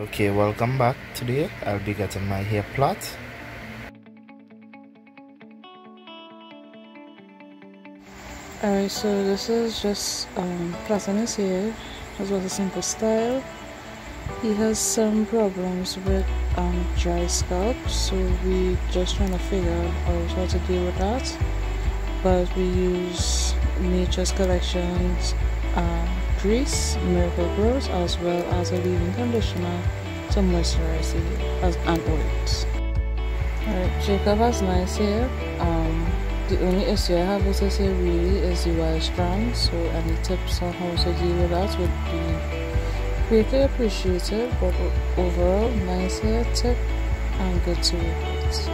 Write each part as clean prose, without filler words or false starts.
Okay, welcome back. Today I'll be getting my hair plait. Alright, so this is just plaiting his hair. This was a simple style. He has some problems with dry scalp, so we just trying to figure out how to deal with that. But we use Nature's Collections grease, Miracle Grows, as well as a leave-in conditioner to moisturize the hair and oils. Alright, Jacob has nice hair. The only issue I have with his hair really is the wild strands, so any tips on how to deal with that would be greatly appreciated. But overall, nice hair, thick and good to work with.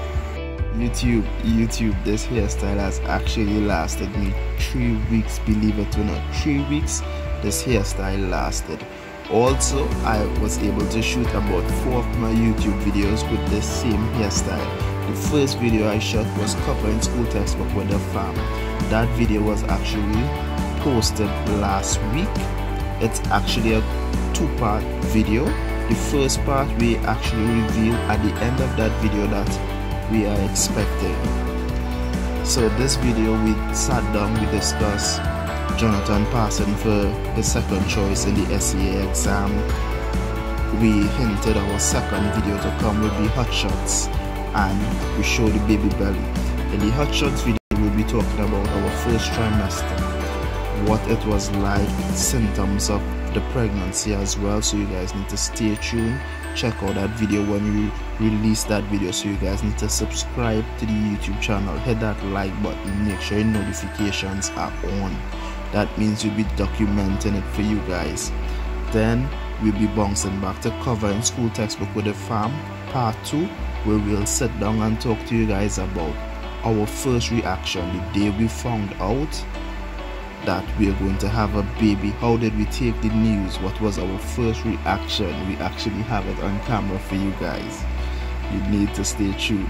YouTube, this hairstyle has actually lasted me 3 weeks, believe it or not. 3 weeks this hairstyle lasted. Also, I was able to shoot about 4 of my YouTube videos with the same hairstyle. The first video I shot was covering school textbook with the fam. That video was actually posted last week. It's actually a 2-part video. The first part we actually reveal at the end of that video that we are expecting. So this video we sat down, we discussed Jonathan passing for the second choice in the SEA exam. We hinted our second video to come with the hot shots, and we show the baby belly. In the hot shots video we'll be talking about our first trimester, what it was like, symptoms of the pregnancy as well. So you guys need to stay tuned, check out that video when we release that video. So you guys need to subscribe to the YouTube channel, hit that like button, make sure your notifications are on. That means we'll be documenting it for you guys. Then we'll be bouncing back to covering school textbook with the fam, part 2, where we'll sit down and talk to you guys about our first reaction the day we found out that we are going to have a baby. How did we take the news? What was our first reaction? We actually have it on camera for you guys. You need to stay tuned.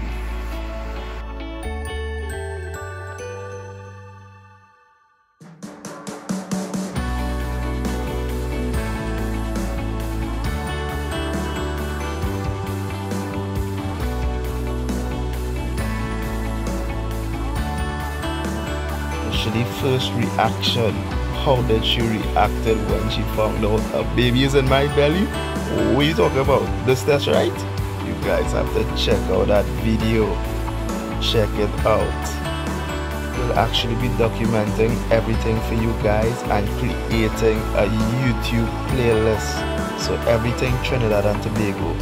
The first reaction, how did she reacted when she found out a baby is in my belly? What are you talking about? This test, right? You guys have to check out that video. Check it out. We'll actually be documenting everything for you guys and creating a YouTube playlist. So everything Trinidad and Tobago.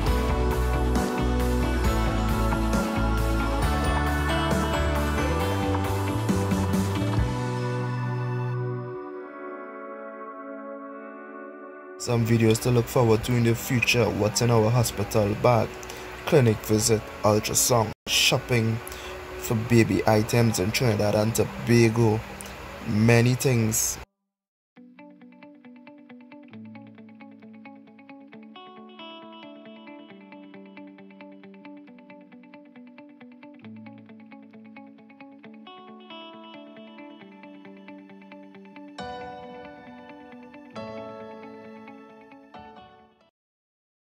Some videos to look forward to in the future: what's in our hospital bag, clinic visit, ultrasound, shopping for baby items in Trinidad and Tobago. Many things